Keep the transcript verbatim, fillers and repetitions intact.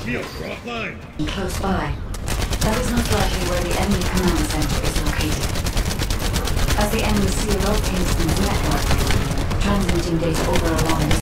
Close by. That is most likely where the enemy command center is located. As the enemy sealed off Kingston's network, transmitting data over a long